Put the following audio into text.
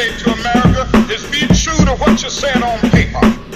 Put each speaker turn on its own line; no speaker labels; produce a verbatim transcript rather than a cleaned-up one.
say to America is be true to what you said on paper.